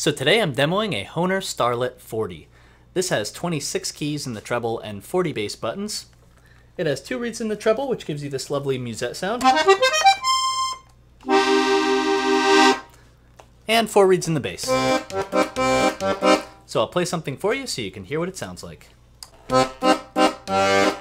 So today I'm demoing a Hohner Starlet 40. This has 26 keys in the treble and 40 bass buttons. It has 2 reeds in the treble, which gives you this lovely musette sound, and 4 reeds in the bass. So I'll play something for you so you can hear what it sounds like.